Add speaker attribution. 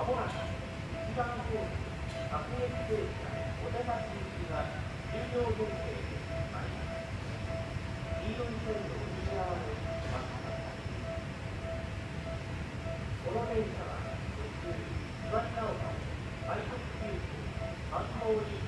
Speaker 1: もなく一番ホーム各駅停車お出まし行きが終了予定で参ります。黄色い線路を右側でお待ちください。この電車は途中岩木ヶ丘、愛国急行、半島に